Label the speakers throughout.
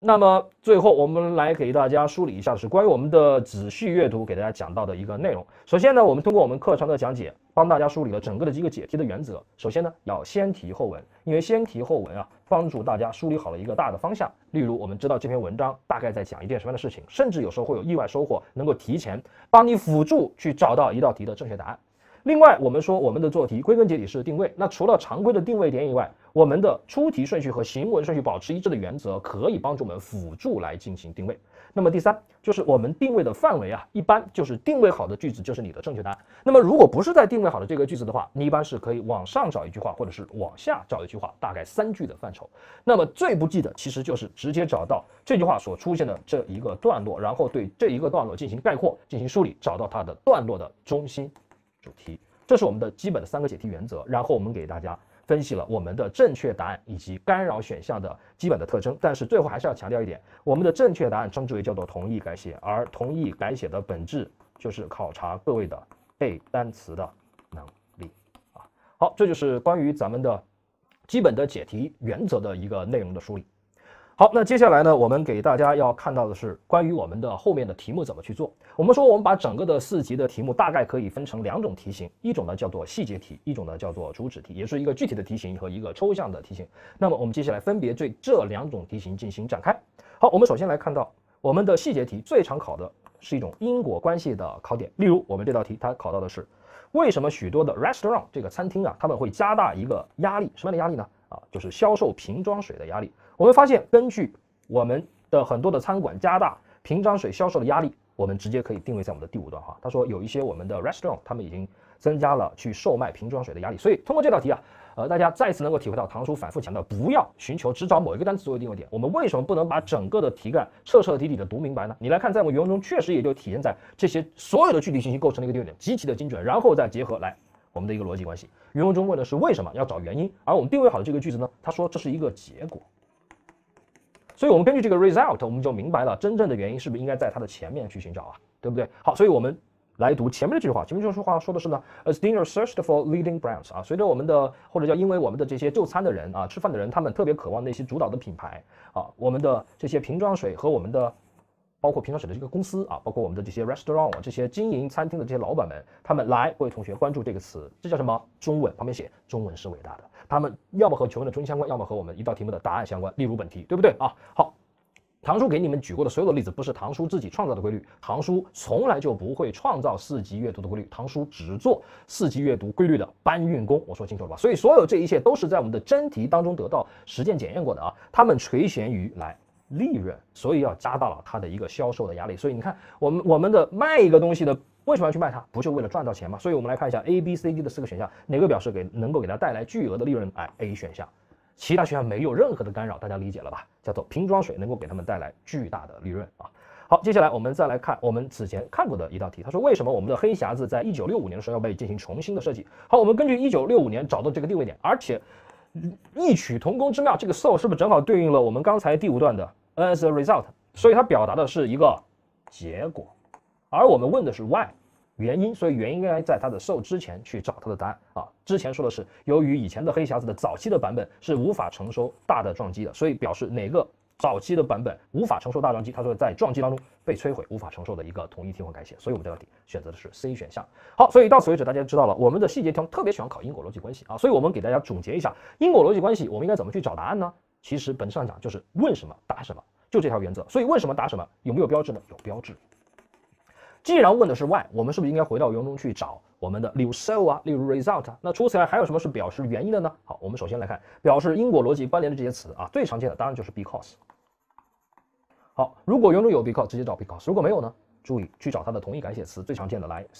Speaker 1: 那么最后我们来给大家梳理一下，是关于我们的仔细阅读给大家讲到的一个内容。首先呢，我们通过我们课程的讲解，帮大家梳理了整个的几个解题的原则。首先呢，要先提后文，因为先提后文啊，帮助大家梳理好了一个大的方向。例如，我们知道这篇文章大概在讲一件什么样的事情，甚至有时候会有意外收获，能够提前帮你辅助去找到一道题的正确答案。另外，我们说我们的做题归根结底是定位。那除了常规的定位点以外，我们的出题顺序和行文顺序保持一致的原则，可以帮助我们辅助来进行定位。那么第三，就是我们定位的范围啊，一般就是定位好的句子就是你的正确答案。那么如果不是在定位好的这个句子的话，你一般是可以往上找一句话，或者是往下找一句话，大概3句的范畴。那么最不济的其实就是直接找到这句话所出现的这一个段落，然后对这一个段落进行概括、进行梳理，找到它的段落的中心主题。这是我们的基本的3个解题原则。然后我们给大家分析了我们的正确答案以及干扰选项的基本的特征。但是最后还是要强调一点，我们的正确答案称之为叫做同义改写，而同义改写的本质就是考察各位的背单词的能力啊。好，这就是关于咱们的基本的解题原则的一个内容的梳理。好，那接下来呢，我们给大家要看到的是关于我们的后面的题目怎么去做。我们说我们把整个的4级的题目大概可以分成2种题型，一种呢叫做细节题，一种呢叫做主旨题，也是一个具体的题型和一个抽象的题型。那么我们接下来分别对这2种题型进行展开。好，我们首先来看到我们的细节题最常考的是一种因果关系的考点。例如我们这道题它考到的是为什么许多的 restaurant 这个餐厅啊，他们会加大一个压力，什么样的压力呢？就是销售瓶装水的压力。我们发现，根据我们的很多的餐馆加大瓶装水销售的压力，我们直接可以定位在我们的第5段哈。他说有一些我们的 restaurant 他们已经增加了去售卖瓶装水的压力。所以通过这道题啊，大家再次能够体会到唐叔反复强调，不要寻求只找某一个单词作为定位点。我们为什么不能把整个的题干彻底的读明白呢？你来看，在我们原文中确实也就体现在这些所有的具体信息构成的一个定位点，极其的精准，然后再结合来我们的一个逻辑关系。原文中问的是为什么，要找原因，而我们定位好的这个句子呢，他说这是一个结果。所以我们根据这个 result， 我们就明白了真正的原因是不是应该在它的前面去寻找啊，对不对？好，所以我们来读前面的这句话。前面这句话说的是呢 ，As dinner searched for leading brands 啊，随着我们的或者叫因为我们的这些就餐的人啊，吃饭的人，他们特别渴望那些主导的品牌啊，我们的这些瓶装水和我们的包括瓶装水的这个公司啊，包括我们的这些 restaurant 这些经营餐厅的这些老板们，他们来，各位同学关注这个词，这叫什么？中文，旁边写中文是伟大的。他们要么和求问的中心相关，要么和我们一道题目的答案相关，例如本题，对不对啊？好，唐叔给你们举过的所有的例子，不是唐叔自己创造的规律，唐叔从来就不会创造4级阅读的规律，唐叔只做4级阅读规律的搬运工，我说清楚了吧？所以所有这一切都是在我们的真题当中得到实践检验过的啊，他们垂涎于来利润，所以要加大了它的一个销售的压力。所以你看，我们的卖一个东西的。为什么要去卖它？不就为了赚到钱吗？所以我们来看一下 A、B、C、D 的4个选项，哪个表示能够给它带来巨额的利润？哎 ，A 选项，其他选项没有任何的干扰，大家理解了吧？叫做瓶装水能够给他们带来巨大的利润啊。好，接下来我们再来看我们此前看过的一道题，他说为什么我们的黑匣子在1965年的时候要被进行重新的设计？好，我们根据1965年找到这个定位点，而且异曲同工之妙，这个 so 是不是正好对应了我们刚才第5段的 as a result？ 所以它表达的是一个结果。而我们问的是 why 原因，所以原因应该在它的 so 之前去找它的答案啊。之前说的是由于以前的黑匣子的早期的版本是无法承受大的撞击的，所以表示哪个早期的版本无法承受大撞击，他说在撞击当中被摧毁，无法承受的一个统一替换改写。所以我们这道题选择的是 C 选项。好，所以到此为止，大家知道了我们的细节题特别喜欢考因果逻辑关系啊，所以我们给大家总结一下因果逻辑关系，我们应该怎么去找答案呢？其实本质上讲就是问什么答什么，就这条原则。所以问什么答什么，有没有标志呢？有标志。既然问的是 why， 我们是不是应该回到原文中去找我们的例如 so 啊，例如 result 啊？那除此之外还有什么是表示原因的呢？好，我们首先来看表示因果逻辑关联的这些词啊，最常见的当然就是 because。好，如果原文中有 because， 直接找 because； 如果没有呢，注意去找它的同义改写词，最常见的来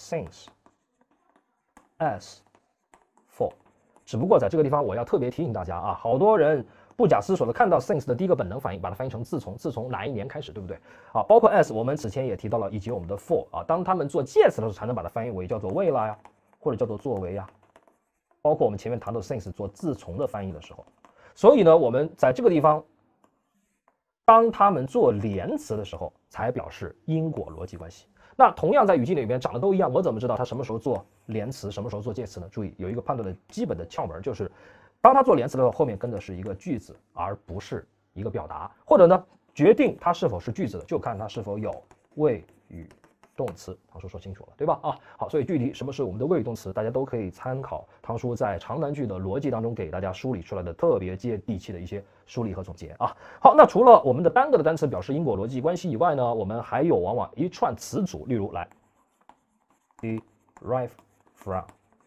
Speaker 1: since、as、for。只不过在这个地方我要特别提醒大家啊，好多人不假思索的看到 since 的第一个本能反应，把它翻译成自从哪一年开始，对不对？啊，包括 as 我们此前也提到了，以及我们的 for 啊，当他们做介词的时候，才能把它翻译为叫做为了呀，或者叫做作为呀。包括我们前面谈到 since 做自从的翻译的时候，所以呢，我们在这个地方，当他们做连词的时候，才表示因果逻辑关系。那同样在语境里面长得都一样，我怎么知道它什么时候做连词，什么时候做介词呢？注意有一个判断的基本的窍门，就是当它做连词的时候，后面跟的是一个句子，而不是一个表达。或者呢， 决定它是否是句子的，就看它是否有谓语动词。唐叔说清楚了，对吧？啊，好，所以具体什么是我们的谓语动词，大家都可以参考唐叔在长难句的逻辑当中给大家梳理出来的特别接地气的一些梳理和总结啊。好，那除了我们的单个的单词表示因果逻辑关系以外呢，我们还有往往一串词组，例如来 derive from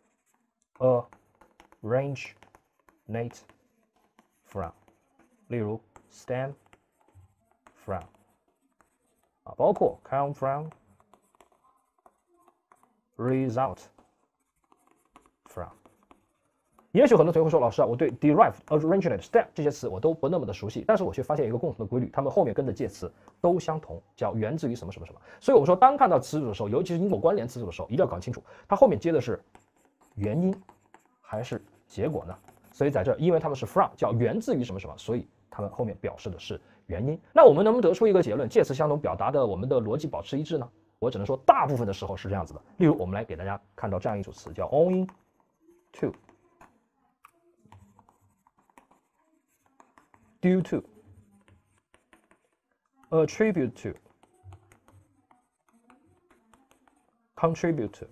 Speaker 1: originate from， 例如 stem from 啊，包括 come from。result from， 也许很多同学会说，老师啊，我对 derive、originate、stem 这些词我都不那么的熟悉，但是我却发现一个共同的规律，它们后面跟的介词都相同，叫源自于什么什么什么。所以我们说，当看到词组的时候，尤其是因果关联词组的时候，一定要搞清楚它后面接的是原因还是结果呢？所以在这，因为它们是 from， 叫源自于什么什么，所以它们后面表示的是原因。那我们能不能得出一个结论，介词相同表达的我们的逻辑保持一致呢？我只能说，大部分的时候是这样子的。例如，我们来给大家看到这样一组词，叫 owing to、due to、attribute to、contribute to。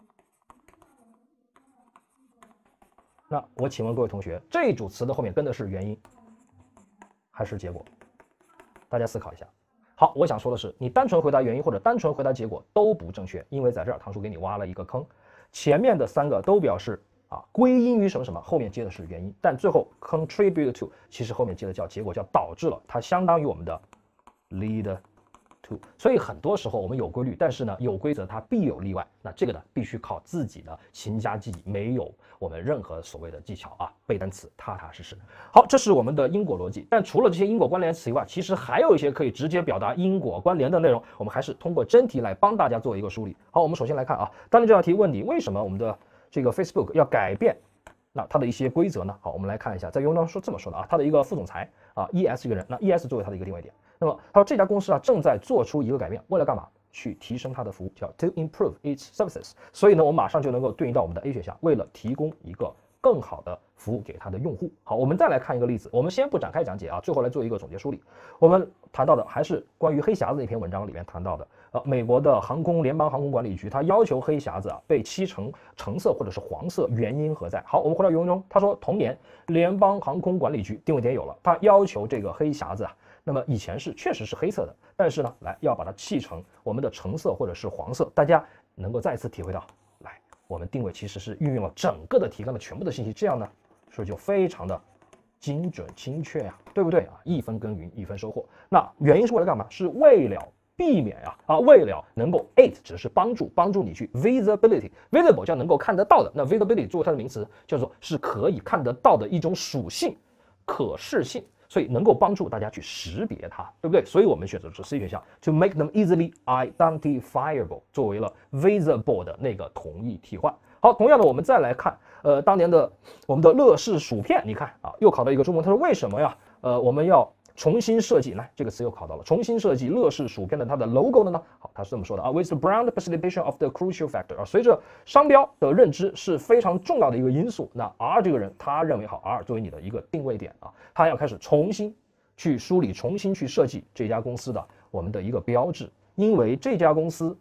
Speaker 1: 那我请问各位同学，这一组词的后面跟的是原因还是结果？大家思考一下。好，我想说的是，你单纯回答原因或者单纯回答结果都不正确，因为在这儿唐叔给你挖了一个坑，前面的3个都表示归因于什么什么，后面接的是原因，但最后 contribute to 其实后面接的叫结果，叫导致了，它相当于我们的 lead to。所以很多时候我们有规律，但是呢有规则它必有例外，那这个呢必须靠自己的勤加记忆，没有我们任何所谓的技巧啊，背单词踏踏实实。好，这是我们的因果逻辑。但除了这些因果关联词以外，其实还有一些可以直接表达因果关联的内容，我们还是通过真题来帮大家做一个梳理。好，我们首先来看啊，当年这道题问你为什么我们的这个 Facebook 要改变那它的一些规则呢？好，我们来看一下，在原文当中这么说的啊，它的一个副总裁ES 这个人，那 ES 作为它的一个定位点。那么他说这家公司正在做出一个改变，为了干嘛？去提升它的服务，叫 to improve its services。所以呢，我们马上就能够对应到我们的 A 选项，为了提供一个更好的服务给它的用户。好，我们再来看一个例子，我们先不展开讲解啊，最后来做一个总结梳理。我们谈到的还是关于黑匣子那篇文章里面谈到的，美国的联邦航空管理局，它要求黑匣子被漆成橙色或者是黄色，原因何在？好，我们回到原文中，他说同年联邦航空管理局定位点有了，他要求这个黑匣子那么以前确实是黑色的，但是呢，要把它漆成我们的橙色或者是黄色，大家能够再一次体会到，我们定位其实是运用了整个的提纲的全部的信息，这样呢，是不是就非常的精准精确呀，对不对啊？一分耕耘一分收获。那原因是为了干嘛？是为了避免为了能够 aid 只是帮助你去 visibility 叫能够看得到的，那 visibility 作为它的名词叫做是可以看得到的一种属性，可视性。所以能够帮助大家去识别它，对不对？所以我们选择是 C 选项 ，to make them easily identifiable， 作为了 visible 的那个同义替换。好，同样的，我们再来看，当年的我们的乐事薯片，你看又考到一个中文，他说为什么呀？我们要重新设计，来这个词又考到了，重新设计乐事薯片的它的 logo 的呢？好，他是这么说的with the brand participation of the crucial factor 随着商标的认知是非常重要的一个因素。那 R 这个人他认为R 作为你的一个定位点他要开始重新去梳理，重新去设计这家公司的我们的一个标志，因为这家公司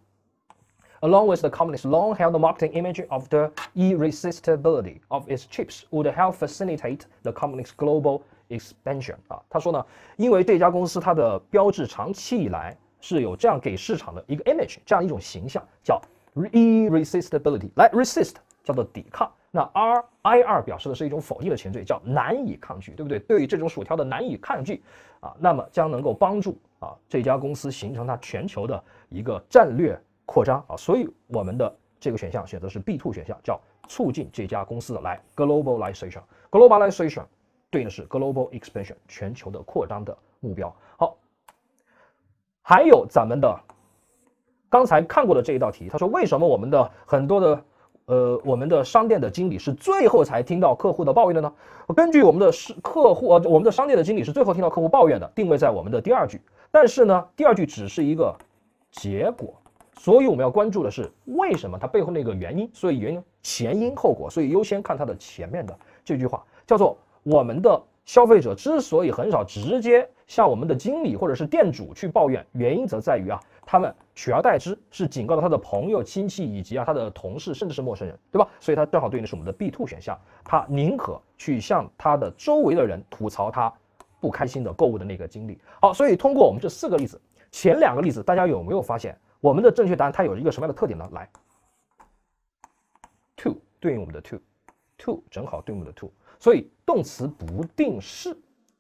Speaker 1: along with the company's long-held marketing image of the irresistibility of its chips would help facilitate the company's global expansion 他说呢，因为这家公司它的标志长期以来是有这样给市场的一个 image， 这样一种形象叫 irresistibility， 来 resist 叫做抵抗，那 ir 表示的是一种否定的前缀，叫难以抗拒，对不对？对于这种薯条的难以抗拒那么将能够帮助这家公司形成它全球的一个战略扩张所以我们的这个选项选择是 B2 选项，叫促进这家公司的来 globalization 对应的是 global expansion 全球的扩张的目标。好，还有咱们的刚才看过的这一道题，他说为什么我们的很多的我们的商店的经理是最后才听到客户的抱怨的呢？根据我们的我们的商店的经理是最后听到客户抱怨的，定位在我们的第二句，但是呢，第二句只是一个结果，所以我们要关注的是为什么它背后那个原因，所以原因前因后果，所以优先看它的前面的这句话，叫做我们的消费者之所以很少直接向我们的经理或者是店主去抱怨，原因则在于他们取而代之是警告了他的朋友、亲戚以及他的同事，甚至是陌生人，对吧？所以他正好对应的是我们的 B2 选项，他宁可去向他的周围的人吐槽他不开心的购物的那个经历。好，所以通过我们这4个例子，前2个例子大家有没有发现我们的正确答案它有一个什么样的特点呢？来 ，to 对应我们的 to 正好对应我们的 to， 所以动词不定式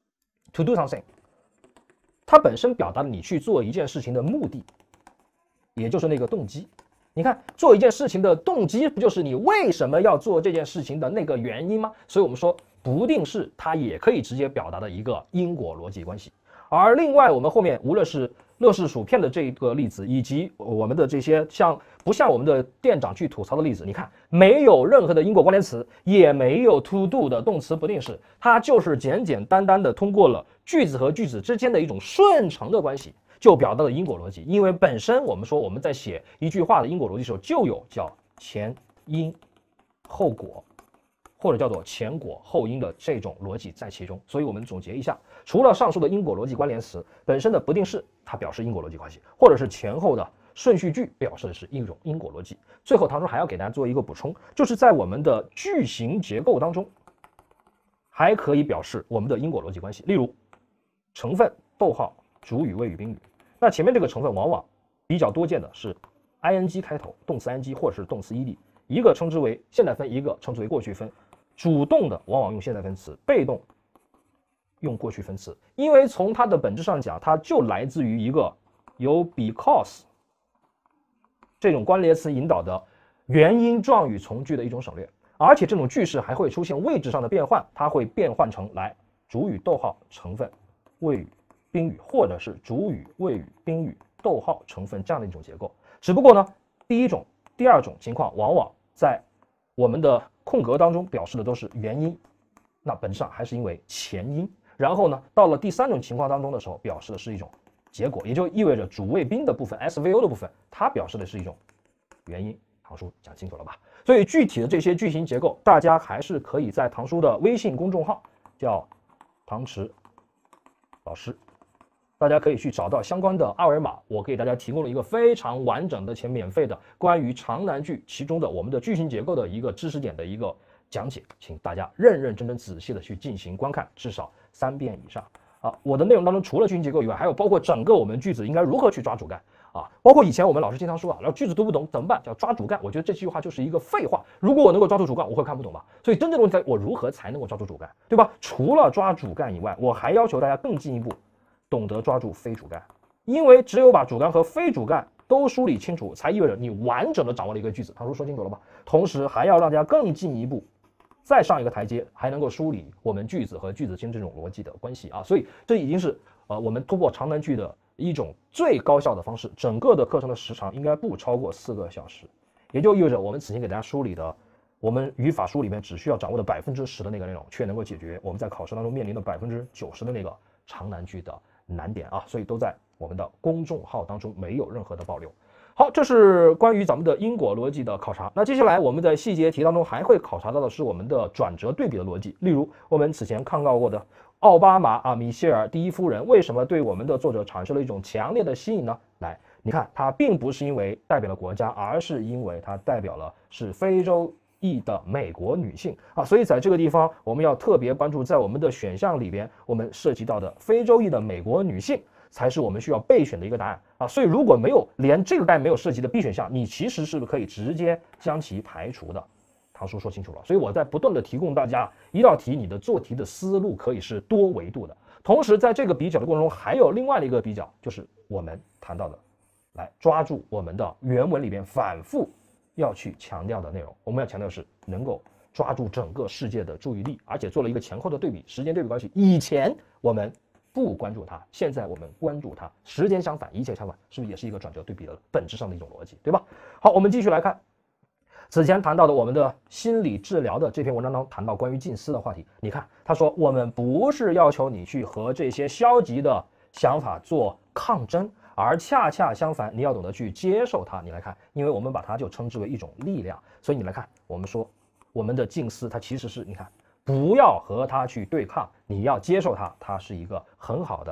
Speaker 1: to do something， 它本身表达了你去做一件事情的目的，也就是那个动机。你看，做一件事情的动机不就是你为什么要做这件事情的那个原因吗？所以我们说不定式它也可以直接表达的一个因果逻辑关系。而另外，我们后面无论是乐事薯片的这个例子，以及我们的这些不像我们的店长去吐槽的例子，你看没有任何的因果关联词，也没有 to do 的动词不定式，它就是简简单单的通过了句子和句子之间的一种顺承的关系，就表达了因果逻辑。因为本身我们说我们在写一句话的因果逻辑的时候，就有叫前因后果，或者叫做前果后因的这种逻辑在其中。所以我们总结一下，除了上述的因果逻辑关联词本身的不定式，它表示因果逻辑关系，或者是前后的顺序句表示的是一种因果逻辑。最后唐叔还要给大家做一个补充，就是在我们的句型结构当中，还可以表示我们的因果逻辑关系。例如成分逗号主语谓语宾语，那前面这个成分往往比较多见的是 ing 开头，动词 ing 或者是动词 ed， 一个称之为现在分，一个称之为过去分。主动的往往用现在分词，被动用过去分词，因为从它的本质上讲，它就来自于一个由 because 这种关联词引导的原因状语从句的一种省略，而且这种句式还会出现位置上的变换，它会变换成来主语逗号成分谓语宾语，或者是主语谓语宾语逗号成分这样的一种结构。只不过呢，第一种、第二种情况往往在我们的空格当中表示的都是原因，那本质上还是因为前因。然后呢，到了第3种情况当中的时候，表示的是一种结果，也就意味着主谓宾的部分 SVO 的部分，它表示的是一种原因。唐叔讲清楚了吧？所以具体的这些句型结构，大家还是可以在唐叔的微信公众号叫唐迟老师，大家可以去找到相关的二维码，我给大家提供了一个非常完整的且免费的关于长难句其中的我们的句型结构的一个知识点的一个讲解，请大家认认真真仔细的去进行观看，至少3遍以上。我的内容当中除了句型结构以外，还有包括整个我们句子应该如何去抓主干包括以前我们老师经常说然后句子读不懂怎么办？叫抓主干。我觉得这句话就是一个废话，如果我能够抓住主干，我会看不懂吧？所以真正的问题在我如何才能够抓住主干，对吧？除了抓主干以外，我还要求大家更进一步懂得抓住非主干，因为只有把主干和非主干都梳理清楚，才意味着你完整的掌握了一个句子。唐叔说清楚了吧？同时还要让大家更进一步再上一个台阶，还能够梳理我们句子和句子间这种逻辑的关系所以这已经是我们突破长难句的一种最高效的方式。整个的课程的时长应该不超过4个小时，也就意味着我们此前给大家梳理的我们语法书里面只需要掌握的10%的那个内容，却能够解决我们在考试当中面临的90%的那个长难句的难点所以都在我们的公众号当中，没有任何的保留。好，这是关于咱们的因果逻辑的考察。那接下来我们在细节题当中还会考察到的是我们的转折对比的逻辑。例如我们此前看到过的奥巴马米歇尔第一夫人为什么对我们的作者产生了一种强烈的吸引呢？来，你看它并不是因为代表了国家，而是因为它代表了是非洲裔的美国女性所以在这个地方我们要特别关注，在我们的选项里边我们涉及到的非洲裔的美国女性才是我们需要备选的一个答案所以如果没有连这个答案没有涉及的 B 选项，你其实是可以直接将其排除的。唐叔说清楚了，所以我在不断的提供大家一道题，你的做题的思路可以是多维度的。同时在这个比较的过程中，还有另外的一个比较，就是我们谈到的，来抓住我们的原文里边反复要去强调的内容。我们要强调的是能够抓住整个世界的注意力，而且做了一个前后的对比，时间对比关系。以前我们不关注它，现在我们关注它，时间相反，一切相反，是不是也是一个转折对比的本质上的一种逻辑，对吧？好，我们继续来看此前谈到的我们的心理治疗的这篇文章当中谈到关于静思的话题。你看他说我们不是要求你去和这些消极的想法做抗争，而恰恰相反，你要懂得去接受它。你来看，因为我们把它就称之为一种力量，所以你来看，我们说我们的静思它其实是你看不要和它去对抗，你要接受它，它是一个很好的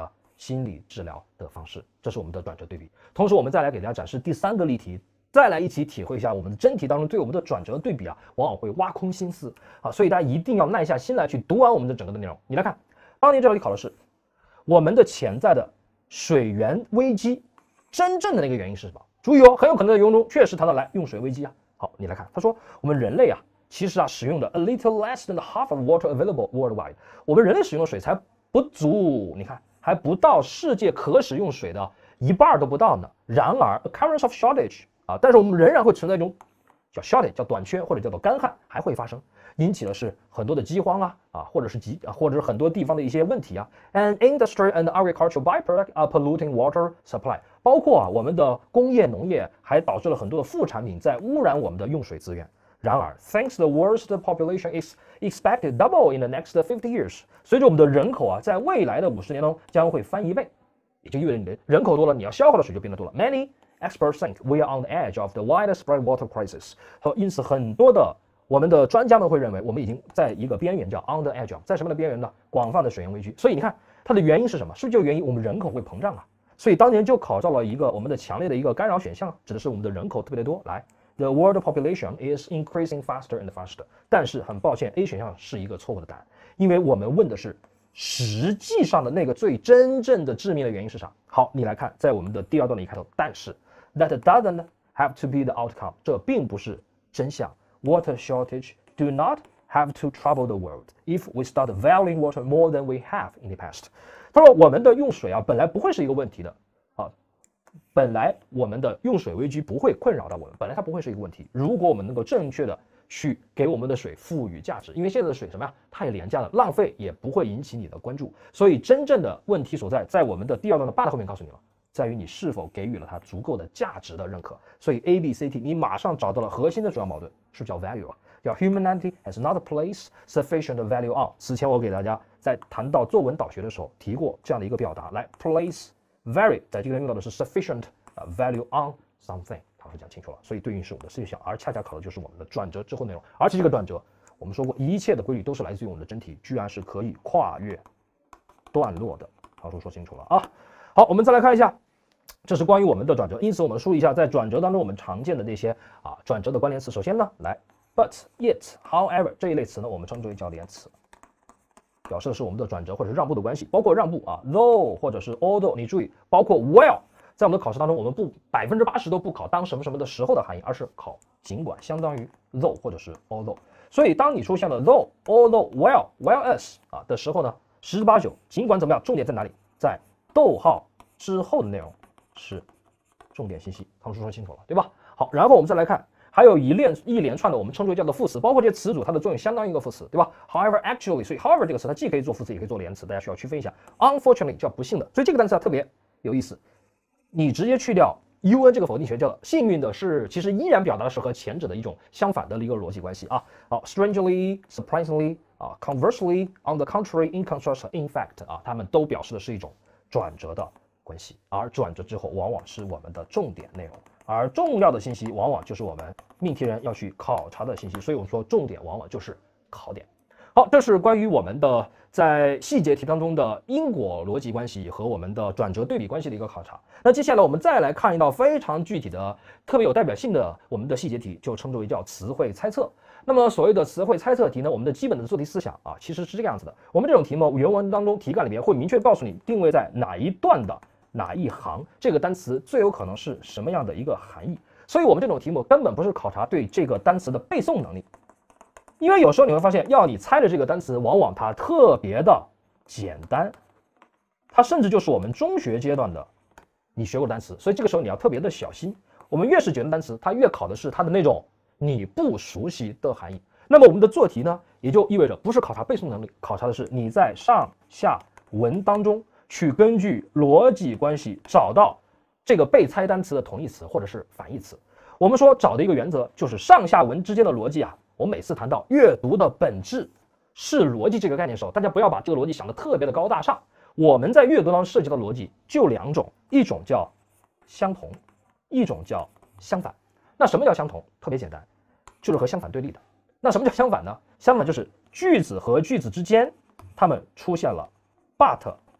Speaker 1: 心理治疗的方式。这是我们的转折对比。同时，我们再来给大家展示第3个例题，再来一起体会一下我们的真题当中对我们的转折对比啊，往往会挖空心思啊，所以大家一定要耐下心来去读完我们的整个的内容。你来看，当年这道题考的是我们的潜在的水源危机，真正的那个原因是什么？注意哦，很有可能在游泳中确实谈到来用水危机啊。好，你来看，他说我们人类啊，其实啊使用的 a little less than half of water available worldwide， 我们人类使用的水才不足，你看还不到世界可使用水的1半都不到呢。然而 occurrence of shortage 啊，但是我们仍然会存在一种叫 shortage， 叫短缺或者叫做干旱，还会发生，引起的是很多的饥荒或者是很多地方的一些问题啊。And industry and agricultural byproduct are polluting water supply， 包括我们的工业农业还导致了很多的副产品在污染我们的用水资源。然而 ，thanks the world's population is expected double in the next 50 years， 随着我们的人口在未来的50年中将会翻1倍，也就意味着你的人口多了，你要消耗的水就变得多了。Many experts think we are on the edge of the widespread water crisis。因此，很多的我们的专家们会认为，我们已经在一个边缘，叫 on the edge of， 在什么的边缘呢？广泛的水源危机。所以你看，它的原因是什么？是不是就原因我们人口会膨胀啊？所以当年就考到了一个我们的强烈的一个干扰选项，指的是我们的人口特别的多。来 ，the world population is increasing faster and faster。但是很抱歉 ，A 选项是一个错误的答案，因为我们问的是实际上的那个最真正的致命的原因是啥？好，你来看，在我们的第2段的一开头，但是 that doesn't have to be the outcome， 这并不是真相。Water shortage do not have to trouble the world if we start valuing water more than we have in the past。他说我们的用水啊，本来不会是一个问题的啊，本来我们的用水危机不会困扰到我们，本来它不会是一个问题。如果我们能够正确的去给我们的水赋予价值，因为现在的水什么呀，太廉价了，浪费也不会引起你的关注。所以真正的问题所在，在我们的第2段的8的后面告诉你了，在于你是否给予了它足够的价值的认可。所以 A、B、C、T， 你马上找到了核心的主要矛盾，是叫 value 啊，叫 humanity has not placed sufficient value on。此前我给大家在谈到作文导学的时候提过这样的一个表达，来 place value， 在这个用到的是 sufficient value on something， 它是讲清楚了，所以对应是我们的思想，而恰恰考的就是我们的转折之后内容。而且这个转折，我们说过一切的规律都是来自于我们的真题，居然是可以跨越段落的。好，说清楚了啊。好，我们再来看一下。这是关于我们的转折，因此我们梳理一下在转折当中我们常见的那些转折的关联词。首先呢，来 but yet、however 这一类词呢，我们称之为叫连词，表示的是我们的转折或者是让步的关系，包括让步though 或者是 although。你注意，包括 well， 在我们的考试当中，我们不80%都不考当什么什么的时候的含义，而是考尽管，相当于 though 或者是 although。所以当你出现了 though、although、well、well as 的时候呢，十之八九，尽管怎么样，重点在哪里？在逗号之后的内容。是重点信息，唐叔说清楚了，对吧？好，然后我们再来看，还有一连串的我们称之为叫做副词，包括这些词组它的作用相当于一个副词，对吧 ？However, actually， 所以 however 这个词它既可以做副词，也可以做连词，大家需要区分一下。Unfortunately 叫不幸的，所以这个单词特别有意思，你直接去掉 un 这个否定型，叫做幸运的是，其实依然表达的是和前者的一种相反的一个逻辑关系啊。好 ，strangely, surprisingly conversely, on the contrary, in contrast, in fact 它们都表示的是一种转折的关系，而转折之后往往是我们的重点内容，而重要的信息往往就是我们命题人要去考察的信息，所以我们说重点往往就是考点。好，这是关于我们的在细节题当中的因果逻辑关系和我们的转折对比关系的一个考察。那接下来我们再来看一道非常具体的、特别有代表性的我们的细节题，就称之为叫词汇猜测。那么所谓的词汇猜测题呢，我们的基本的做题思想其实是这个样子的。我们这种题目原文当中题干里面会明确告诉你定位在哪一段的哪一行，这个单词最有可能是什么样的一个含义。所以我们这种题目根本不是考察对这个单词的背诵能力，因为有时候你会发现，要你猜的这个单词，往往它特别的简单，它甚至就是我们中学阶段的你学过的单词，所以这个时候你要特别的小心。我们越是简单单词，它越考的是它的那种你不熟悉的含义。那么我们的做题呢，也就意味着不是考察背诵能力，考察的是你在上下文当中去根据逻辑关系找到这个被猜单词的同义词或者是反义词。我们说找的一个原则就是上下文之间的逻辑我每次谈到阅读的本质是逻辑这个概念的时候，大家不要把这个逻辑想得特别的高大上。我们在阅读当中涉及到的逻辑就2种，一种叫相同，一种叫相反。那什么叫相同？特别简单，就是和相反对立的。那什么叫相反呢？相反就是句子和句子之间它们出现了 but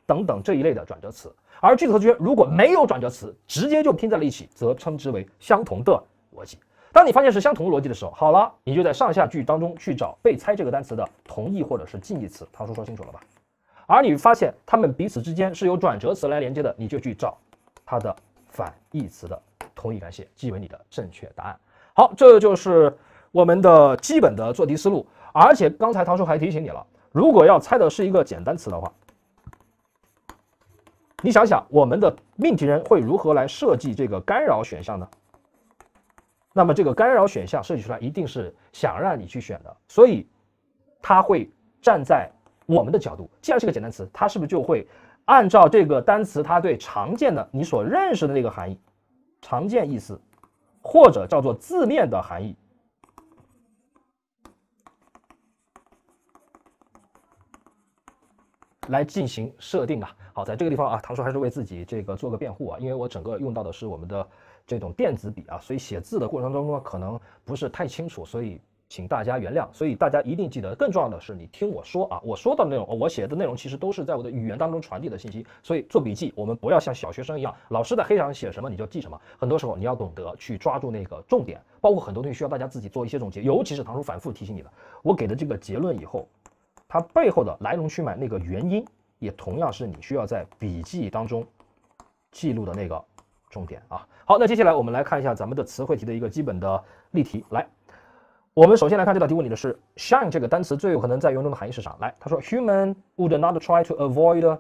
Speaker 1: 等等这一类的转折词。而句子和句如果没有转折词，直接就拼在了一起，则称之为相同的逻辑。当你发现是相同逻辑的时候，好了，你就在上下句当中去找被猜这个单词的同义或者是近义词。唐叔说清楚了吧？而你发现它们彼此之间是由转折词来连接的，你就去找它的反义词的同义感写，即为你的正确答案。好，这就是我们的基本的做题思路。而且刚才唐叔还提醒你了，如果要猜的是一个简单词的话，你想想我们的命题人会如何来设计这个干扰选项呢？那么这个干扰选项设计出来一定是想让你去选的，所以它会站在我们的角度，既然是个简单词，它是不是就会按照这个单词它对常见的你所认识的那个含义、常见意思，或者叫做字面的含义来进行设定啊？好，在这个地方啊，唐叔还是为自己这个做个辩护啊，因为我整个用到的是我们的这种电子笔啊，所以写字的过程当中呢，可能不是太清楚，所以请大家原谅。所以大家一定记得，更重要的是你听我说啊，我说的内容，我写的内容其实都是在我的语言当中传递的信息。所以做笔记，我们不要像小学生一样，老师在黑板上写什么你就记什么。很多时候你要懂得去抓住那个重点，包括很多东西需要大家自己做一些总结，尤其是唐叔反复提醒你的，我给的这个结论以后，它背后的来龙去脉那个原因，也同样是你需要在笔记当中记录的那个重点啊。好，那接下来我们来看一下咱们的词汇题的一个基本的例题。来，我们首先来看这道题问你的是 shine 这个单词最有可能在原文中的含义是啥？来，他说 human would not try to avoid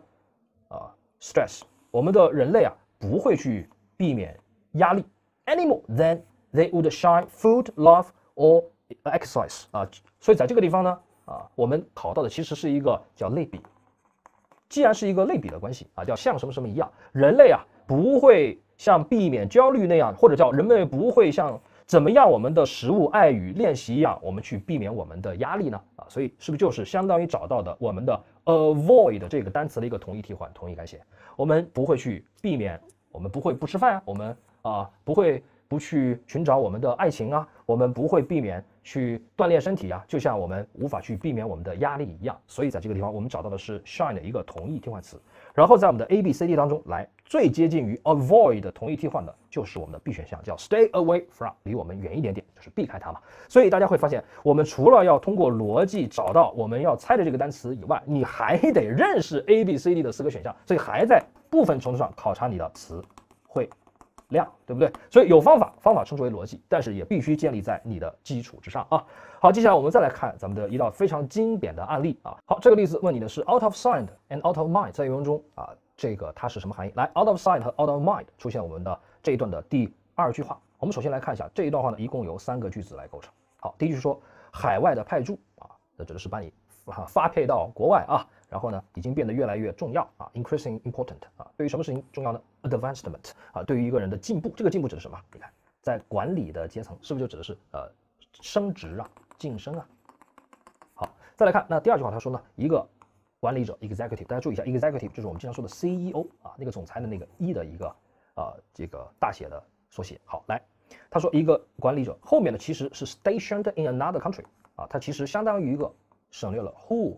Speaker 1: stress。我们的人类啊不会去避免压力 any more than they would shine food, love or exercise 啊。所以在这个地方呢我们考到的其实是一个叫类比。既然是一个类比的关系啊，叫像什么什么一样，人类啊不会像避免焦虑那样，或者叫人类不会像怎么样我们的食物、爱与练习一样，我们去避免我们的压力呢？所以是不是就是相当于找到的我们的 avoid 这个单词的一个同义替换、同义改写？我们不会去避免，我们不会不吃饭啊，我们不会不去寻找我们的爱情啊，我们不会避免去锻炼身体啊，就像我们无法去避免我们的压力一样。所以在这个地方，我们找到的是 shine 的一个同义替换词。然后在我们的 A、B、C、D 当中，来最接近于 avoid 的同义替换的，就是我们的 B 选项，叫 stay away from， 离我们远一点点，就是避开它嘛。所以大家会发现，我们除了要通过逻辑找到我们要猜的这个单词以外，你还得认识 A、B、C、D 的4个选项，所以还在部分程度上考察你的词汇量，对不对？所以有方法，方法称之为逻辑，但是也必须建立在你的基础之上啊。好，接下来我们再来看咱们的一道非常经典的案例啊。好，这个例子问你的是 out of sight and out of mind， 在原文中这个它是什么含义？来 ，out of sight 和 out of mind 出现我们的这一段的第2句话。我们首先来看一下这一段话呢，一共有3个句子来构成。好，第一句说海外的派驻那指的是把你发配到国外然后呢，已经变得越来越重要，increasing important 对于什么事情重要呢 ？advancement 对于一个人的进步，这个进步指的是什么？你看，在管理的阶层，是不是就指的是升职晋升好，再来看那第2句话，他说呢，一个管理者 executive， 大家注意一下 executive 就是我们经常说的 CEO 那个总裁的那个的一个这个大写的缩写。好，来，他说一个管理者后面呢其实是 stationed in another country 它其实相当于一个省略了 who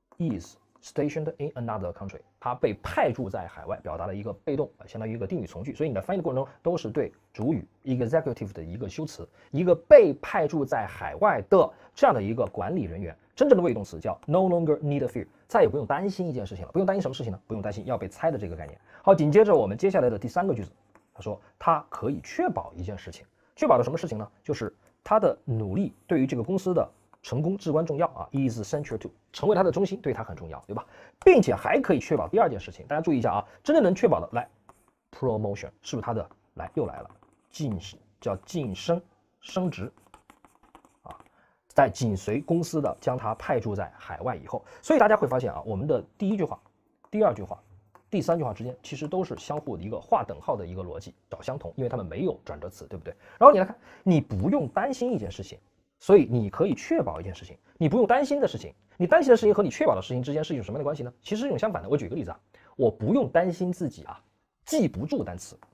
Speaker 1: is stationed in another country， 它被派驻在海外，表达了一个被动相当于一个定语从句，所以你在翻译的过程中都是对主语 executive 的一个修辞，一个被派驻在海外的这样的一个管理人员。真正的谓语动词叫 no longer need fear， 再也不用担心一件事情了。不用担心什么事情呢？不用担心要被猜的这个概念。好，紧接着我们接下来的第3个句子，他说他可以确保一件事情，确保的什么事情呢？就是他的努力对于这个公司的成功至关重要is central to， 成为它的中心对它很重要，对吧？并且还可以确保第2件事情，大家注意一下真正能确保的，来 promotion 是不是它的又来了叫晋升升职在紧随公司的将它派驻在海外以后，所以大家会发现我们的第1句话、第2句话、第3句话之间其实都是相互的一个划等号的一个逻辑，找相同，因为它们没有转折词，对不对？然后你来看，你不用担心一件事情。所以你可以确保一件事情，你不用担心的事情，你担心的事情和你确保的事情之间是一种什么样的关系呢？其实是一种相反的。我举个例子我不用担心自己记不住单词，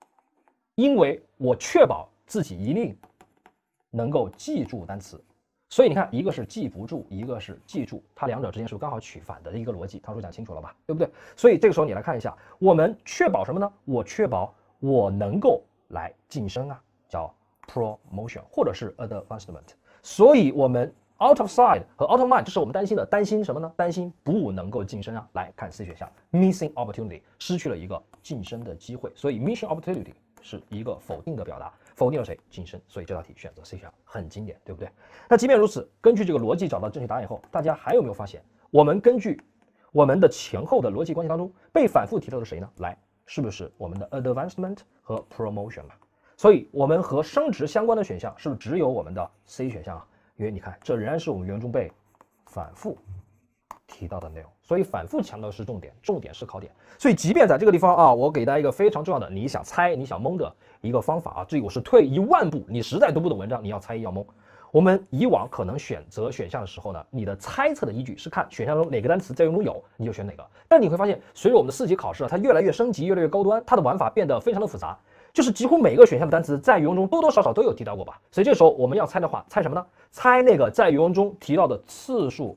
Speaker 1: 因为我确保自己一定能够记住单词。 所以你看，一个是记不住，一个是记住，它两者之间是不是刚好取反的一个逻辑？唐叔讲清楚了吧，对不对？所以这个时候你来看一下，我们确保什么呢？我确保我能够来晋升啊，叫 promotion 或者是 advancement。所以我们 out of sight 和 out of mind， 这是我们担心的，担心什么呢？担心不能够晋升啊。来看 C 选项 ，missing opportunity， 失去了一个晋升的机会，所以 missing opportunity 是一个否定的表达。否定了谁？晋升，所以这道题选择 C 选项很经典，对不对？那即便如此，根据这个逻辑找到正确答案以后，大家还有没有发现，我们根据我们的前后的逻辑关系当中被反复提到的谁呢？来，是不是我们的 advancement 和 promotion 嘛？所以我们和升职相关的选项是不是只有我们的 C 选项啊？因为你看，这仍然是我们原文中被反复提到的内容，所以反复强调的是重点，重点是考点。所以即便在这个地方啊，我给大家一个非常重要的，你想猜、你想蒙的一个方法啊，这个我是退1万步，你实在读不懂文章，你要猜要蒙。我们以往可能选择选项的时候呢，你的猜测的依据是看选项中哪个单词在原中有，你就选哪个。但你会发现，随着我们的4级考试啊，它越来越升级，越来越高端，它的玩法变得非常的复杂，就是几乎每个选项的单词在原文中多多少少都有提到过吧。所以这个时候我们要猜的话，猜什么呢？猜那个在原文中提到的次数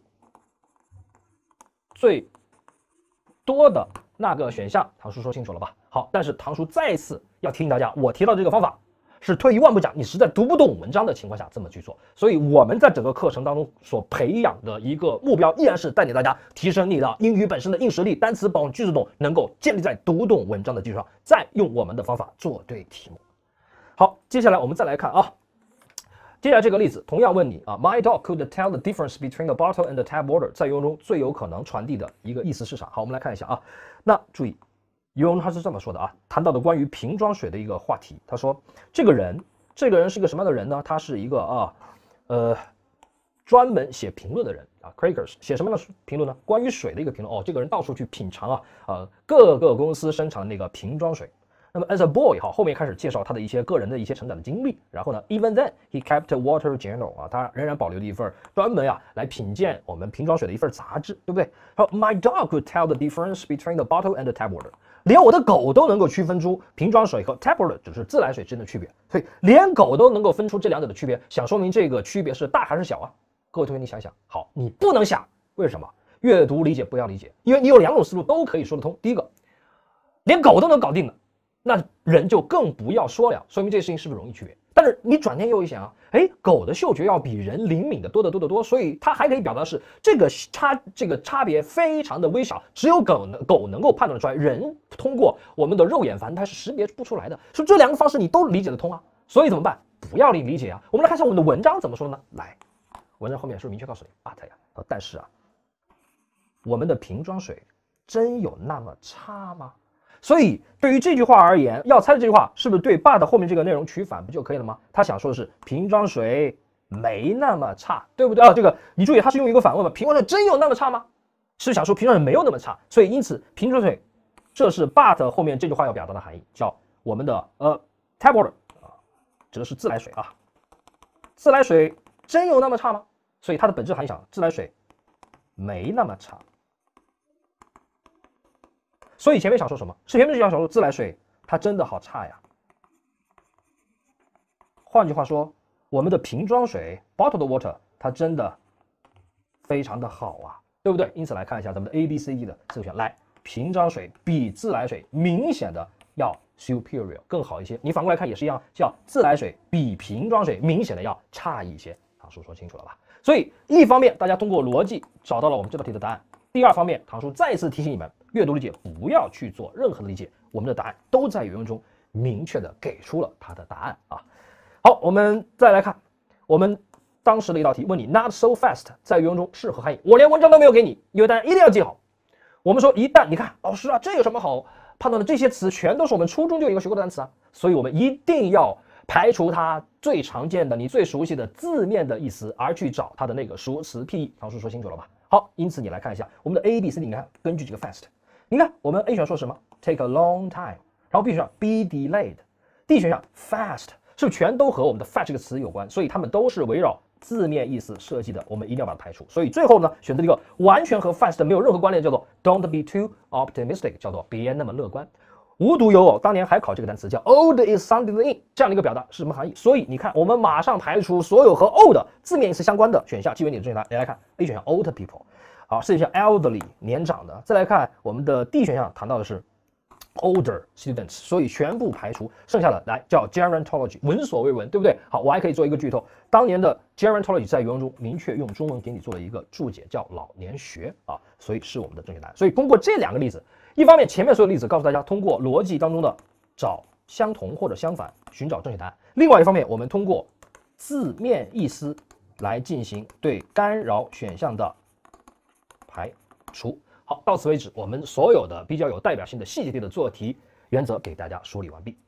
Speaker 1: 最多的那个选项。唐叔说清楚了吧？好，但是唐叔再一次要提醒大家，我提到的这个方法是退1万步讲，你实在读不懂文章的情况下这么去做。所以我们在整个课程当中所培养的一个目标，依然是带领大家提升你的英语本身的硬实力，单词懂、句子懂，能够建立在读懂文章的基础上，再用我们的方法做对题目。好，接下来我们再来看啊。接下来这个例子同样问你啊 ，My dog could tell the difference between the bottle and the tap water， 在原文中最有可能传递的一个意思是啥？好，我们来看一下啊。那注意，原文他是这么说的啊，谈到的关于瓶装水的一个话题，他说这个人是一个什么样的人呢？他是一个专门写评论的人啊 ，Crackers 写什么样的评论呢？关于水的一个评论哦，这个人到处去品尝各个公司生产的那个瓶装水。那么 as a boy 后面开始介绍他的一些个人的一些成长的经历，然后呢 ，even then he kept a water journal 啊，他仍然保留了一份专门来品鉴我们瓶装水的一份杂志，对不对？好 ，My dog could tell the difference between the bottle and the tap water， 连我的狗都能够区分出瓶装水和 tap water 就是自来水之间的区别，所以连狗都能够分出这两者的区别，想说明这个区别是大还是小啊？各位同学，你想想，好，你不能想，为什么？阅读理解不要理解，因为你有2种思路都可以说得通。第一个，连狗都能搞定的。那人就更不要说了，说明这个事情是不是容易区别？但是你转念又一想啊，狗的嗅觉要比人灵敏的多得多得多，所以它还可以表达的是这个差别非常的微小，只有狗能够判断出来，人通过我们的肉眼凡胎是识别不出来的。所以这2个方式你都理解得通啊，所以怎么办？不要理解啊。我们来看一下我们的文章怎么说呢？来，文章后面是不是明确告诉你但是啊，我们的瓶装水真有那么差吗？所以对于这句话而言，要猜的这句话是不是对 but 后面这个内容取反不就可以了吗？他想说的是瓶装水没那么差，对不对啊？这个你注意，他是用一个反问嘛，瓶装水真有那么差吗？是想说瓶装水没有那么差，所以因此瓶装水，这是 but 后面这句话要表达的含义，叫我们的tap water 啊，指的是自来水啊，自来水真有那么差吗？所以它的本质含义想自来水没那么差。所以前面想说什么？是前面就想说自来水它真的好差呀。换句话说，我们的瓶装水 bottled water 它真的非常的好啊，对不对？因此来看一下咱们的 A、B、C、D 的四个选项，来，瓶装水比自来水明显的要 superior 更好一些。你反过来看也是一样，叫自来水比瓶装水明显的要差一些。唐叔说清楚了吧？所以一方面大家通过逻辑找到了我们这道题的答案，第二方面唐叔再一次提醒你们。阅读理解不要去做任何的理解，我们的答案都在原文中明确的给出了它的答案啊。好，我们再来看我们当时的一道题，问你 not so fast 在原文中是何含义？我连文章都没有给你，因为大家一定要记好。我们说一旦你看老师啊，这有什么好判断的？这些词全都是我们初中就有一个学过的单词啊，所以我们一定要排除它最常见的、你最熟悉的字面的意思，而去找它的那个熟词僻义。唐叔说清楚了吧？好，因此你来看一下我们的 A、B、C， 你看根据这个 fast。你看，我们 A 选项说什么 ？Take a long time， 然后 B 选项 be delayed，D 选项 fast， 是不是全都和我们的 fast 这个词有关？所以它们都是围绕字面意思设计的，我们一定要把它排除。所以最后呢，选择一个完全和 fast 没有任何关联，叫做 don't be too optimistic， 叫做别那么乐观。 无独有偶，当年还考这个单词叫 old is sounded in， 这样的一个表达是什么含义？所以你看，我们马上排除所有和 old 字面意思相关的选项，记为你的正确答案。来看 A 选项 old people， 好，C 选项 elderly 年长的。再来看我们的 D 选项谈到的是 older students， 所以全部排除，剩下的来叫 gerontology， 闻所未闻，对不对？好，我还可以做一个剧透，当年的 gerontology 在原文中明确用中文给你做了一个注解，叫老年学啊，所以是我们的正确答案。所以通过这两个例子。一方面，前面所有例子告诉大家，通过逻辑当中的找相同或者相反，寻找正确答案；另外一方面，我们通过字面意思来进行对干扰选项的排除。好，到此为止，我们所有的比较有代表性的细节题的做题原则给大家梳理完毕。